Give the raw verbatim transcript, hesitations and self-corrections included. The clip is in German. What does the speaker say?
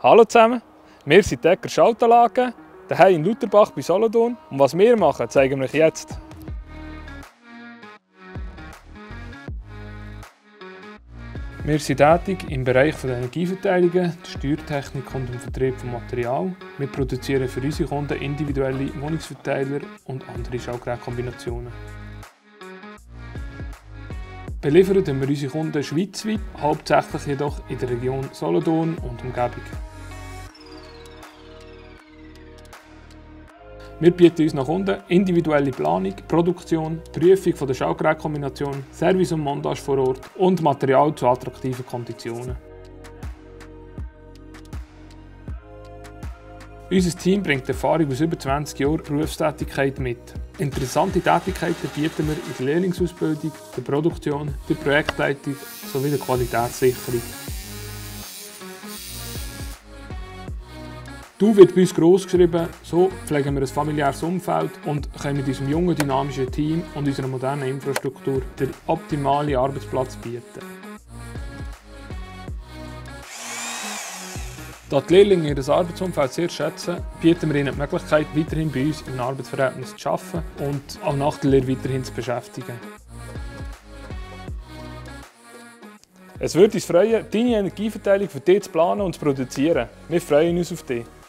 Hallo zusammen, wir sind Decker Schaltanlagen, daheim in Lauterbach bei Solothurn. Und was wir machen, zeigen wir euch jetzt. Wir sind tätig im Bereich der Energieverteilungen, der Steuertechnik und dem Vertrieb von Material. Wir produzieren für unsere Kunden individuelle Wohnungsverteiler und andere Schaltgerätkombinationen. Beliefern wir unsere Kunden schweizweit, hauptsächlich jedoch in der Region Solothurn und Umgebung. Wir bieten unseren Kunden individuelle Planung, Produktion, Prüfung von der Schaltgerätkombination, Service und Montage vor Ort und Material zu attraktiven Konditionen. Unser Team bringt Erfahrung aus über zwanzig Jahren Berufstätigkeit mit. Interessante Tätigkeiten bieten wir in der Lehrlingsausbildung, der Produktion, der Projektleitung sowie der Qualitätssicherung. Du wird bei uns gross geschrieben, so pflegen wir ein familiäres Umfeld und können mit unserem jungen, dynamischen Team und unserer modernen Infrastruktur den optimalen Arbeitsplatz bieten. Da die Lehrlinge ihr Arbeitsumfeld sehr schätzen, bieten wir ihnen die Möglichkeit, weiterhin bei uns im Arbeitsverhältnis zu arbeiten und auch nach der Lehre weiterhin zu beschäftigen. Es würde uns freuen, deine Energieverteilung für dich zu planen und zu produzieren. Wir freuen uns auf dich.